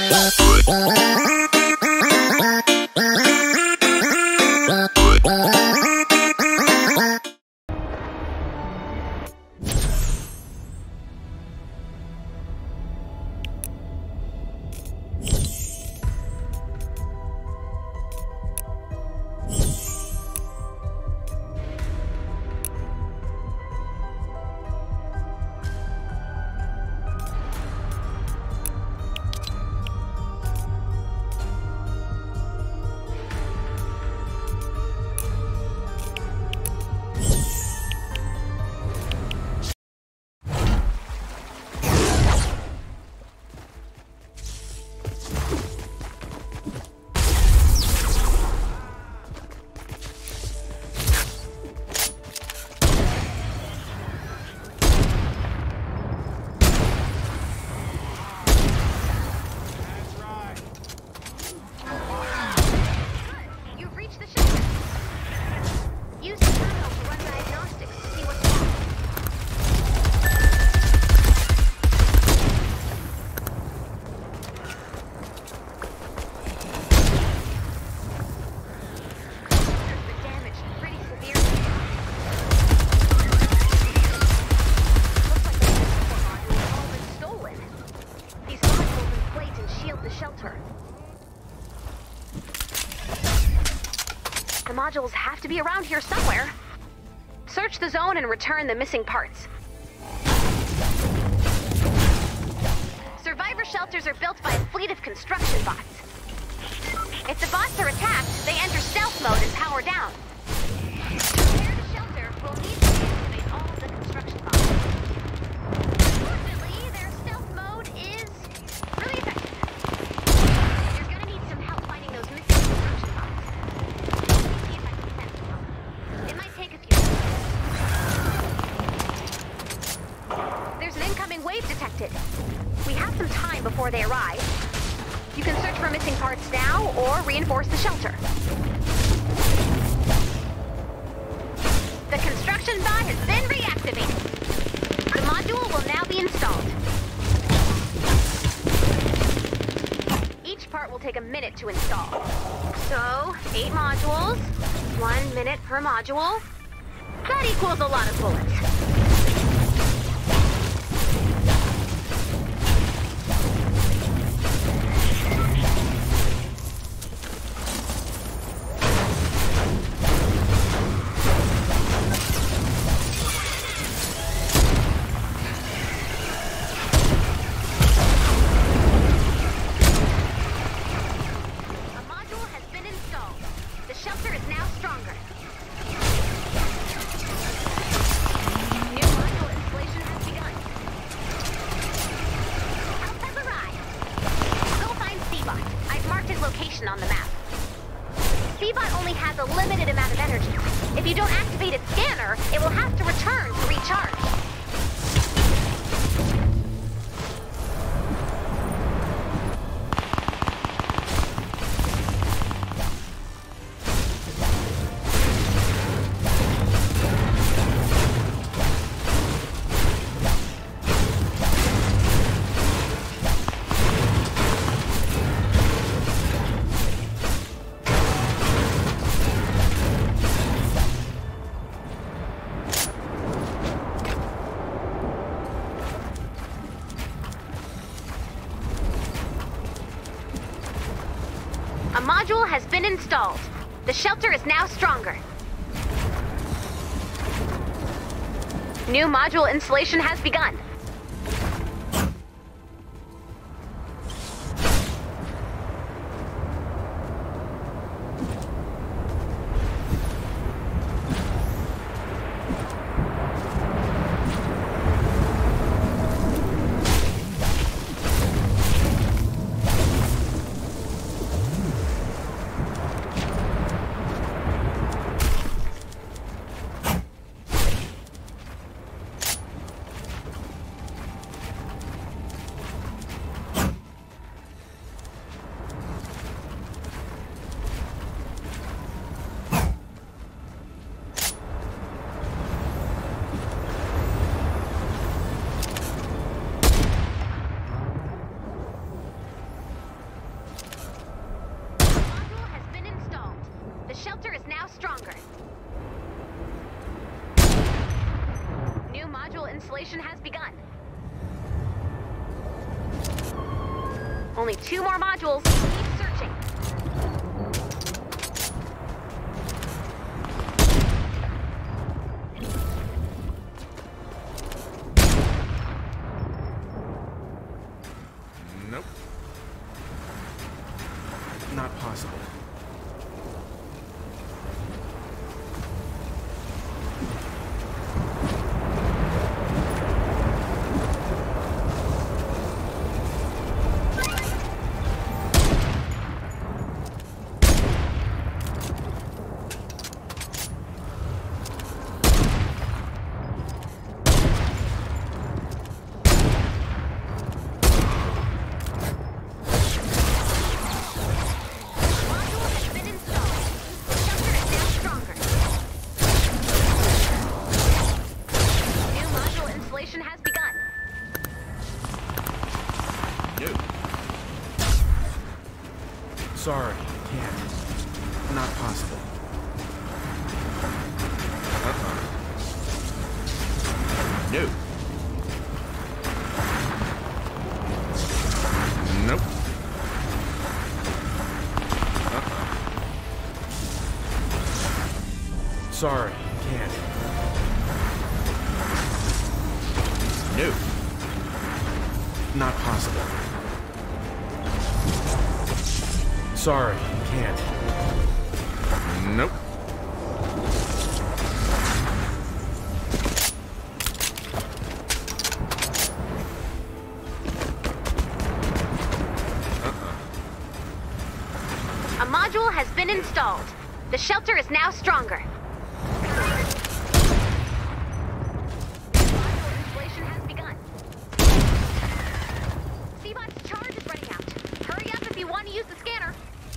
The modules have to be around here somewhere. Search the zone and return the missing parts. Survivor shelters are built by a fleet of construction bots. If the bots are attacked, they enter stealth mode and power down. To repair the shelter, we'll need to deactivate all of the construction bots. Fortunately, their stealth mode is really effective. You're gonna need some help finding those missing construction bots. Let me see if I can sense them. It might take a few minutes. There's an incoming wave detected. We have some time before they arrive. You can search for missing parts now, or reinforce the shelter. The construction bot has been reactivated. The module will now be installed. Each part will take a minute to install. So, 8 modules, 1 minute per module. That equals a lot of bullets. On the map. C-Bot only has a limited amount of energy. If you don't activate its scanner, it will have to return to recharge. A module has been installed. The shelter is now stronger. New module installation has begun. Only 2 more modules. Keep searching. Nope. Not possible. Sorry, can't. Not possible. No. Nope. Sorry, can't. No. Not possible. Sorry, can't. Nope. A module has been installed. The shelter is now stronger. Module installation has begun. C-Bot's charge is running out. Hurry up if you want to use the scanner.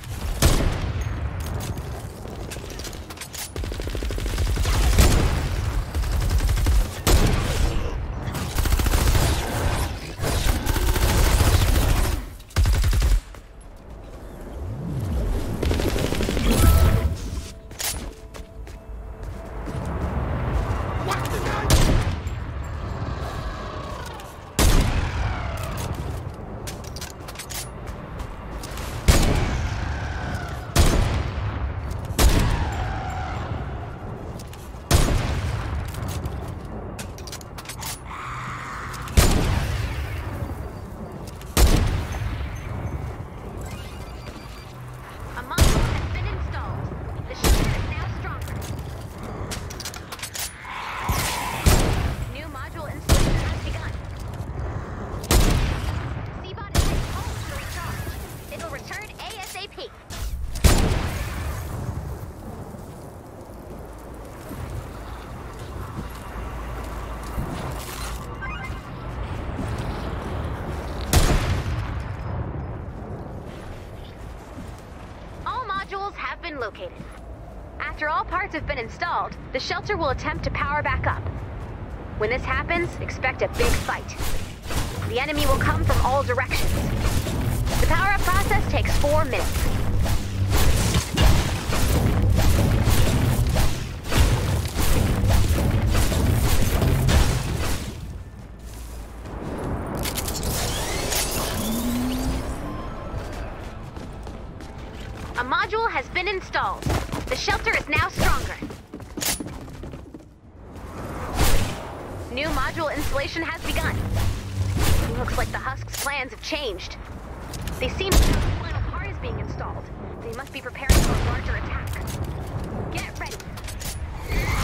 Have been located. After all parts have been installed, the shelter will attempt to power back up. When this happens, expect a big fight. The enemy will come from all directions. The power-up process takes 4 minutes. A module has been installed. The shelter is now stronger. New module installation has begun. Looks like the Husk's plans have changed. They seem to know the final part is being installed. They must be preparing for a larger attack. Get ready.